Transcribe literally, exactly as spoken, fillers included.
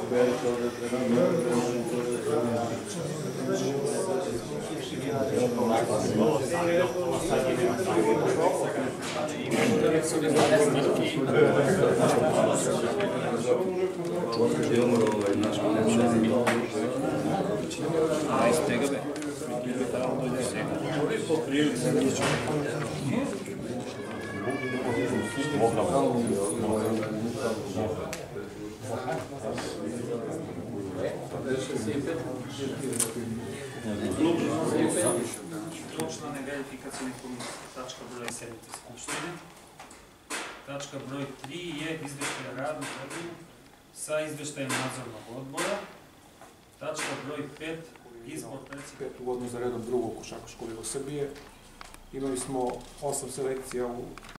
Člane verifikacijne komisije, tačka broj sednice Skupštine. Tačka broj tri je izveštaj o radu sa izveštajem nadzornog odbora. Tačka broj pet, izbor predsjednika. Uvodno za redom drugog košarkaškog ligu Srbije. Imali smo osam selekcija u